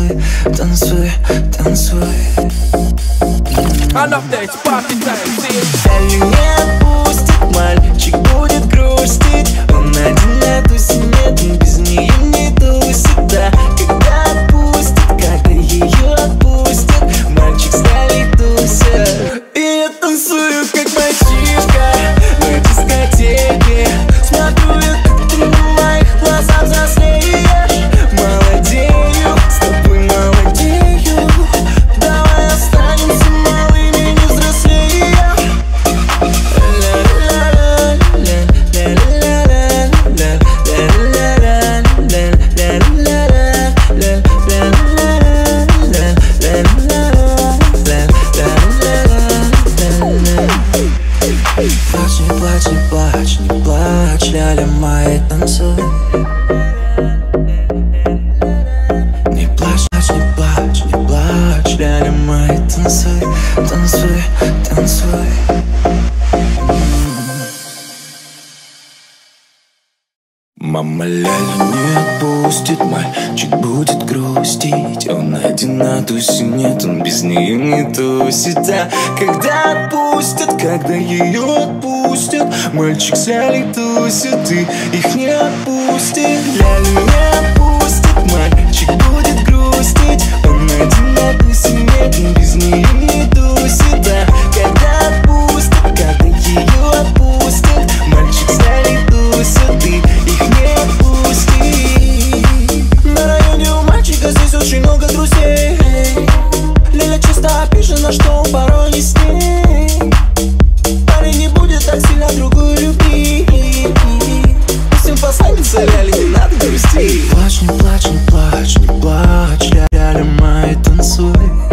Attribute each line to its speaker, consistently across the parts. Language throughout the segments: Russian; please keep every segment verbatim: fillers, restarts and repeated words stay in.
Speaker 1: танцуй, танцуй, танцуй.
Speaker 2: Далее не отпустит, мальчик будет грустить. Он один на тусе, нет, он без нее не тусит. Да, когда отпустит, когда ее отпустит, мальчик стали тусит. И я танцую, как мальчишка на дискотеке. Смотрю я, как ты в моих глазах взрослеешь. Молодею, с тобой молодею. Давай останемся малыми, не взрослея.
Speaker 1: Плачь, не плачь, не плачь, не плачь, ляля моя, танцуй. Не плачь, не плачь, не плачь, ляля моя, танцуй, танцуй, танцуй. Мама ляля не отпустит, мальчик будет грустить. Он один на тусе, нет, он без нее не тусит. А когда отпустят, когда ее отпустят, мальчик с лялей тусит и их не отпустит. Лялю не отпустит, мальчик будет грустить. Он один на тусе, нет, он без нее не тусит. А когда отпустят, когда ее отпустят, мальчик с лялей тусит и их не отпусти. На районе у мальчика здесь очень много друзей. Ляля часто обижена, что он порой не с ней. Парень не будет так сильно другую любить. Пусть им посланница, Ляля, не надо грустить. Плачь, не плачь, не плачь, не плачь, ляля моя, танцуй.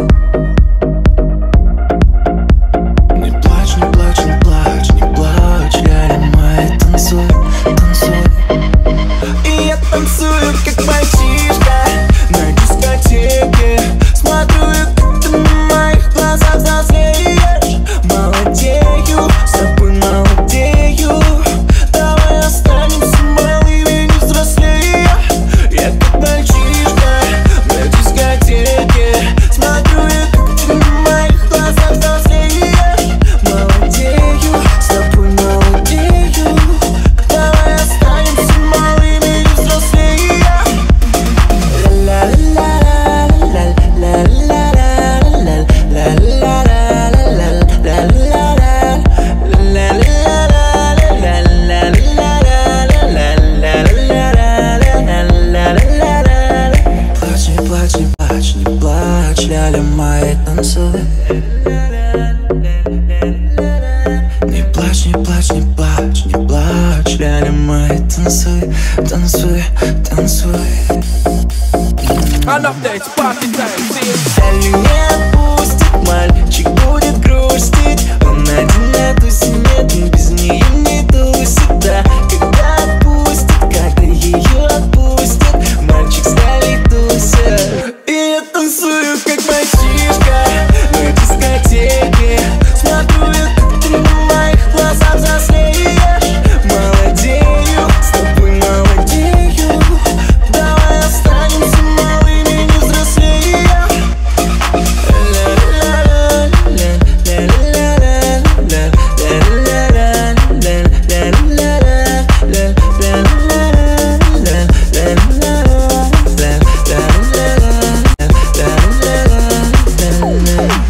Speaker 1: Не плачь, не плачь, не плачь, не плачь, ляля моя, танцуй, танцуй.
Speaker 2: И я танцую, как мальчишка на дискотеке. Смотрю я, как ты в моих глазах взрослеешь. Молодею, с тобой молодею. Давай останемся малыми, не взрослея. Я как мальчишка на дискотеке. Смотрю я, как ты в моих глазах взрослеешь. Молодею, с тобой молодею. Давай останемся малыми, не взрослея.
Speaker 1: Плачь, не плачь, не плачь, не плачь, ляля моя, танцуй. Не плачь, не плачь, не плачь, не плачь, ляля моя, танцуй, танцуй, танцуй.
Speaker 2: Далее не отпустит, мальчик будет грустить. Он один на тусе, нет, он без нее не тусит. Да, когда отпустит, когда ее отпустит, мальчик с Лялей тусит. И я танцую, как мальчишка на дискотеке. Смотрю я, как ты в моих глазах взрослеешь. Молодею, с тобой молодею. Давай останемся малыми, не взрослея.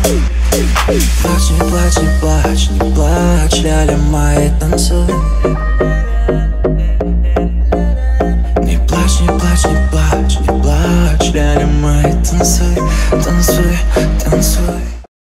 Speaker 1: Плачь, не плачь, не плачь, не плачь, ляля моя, танцуй.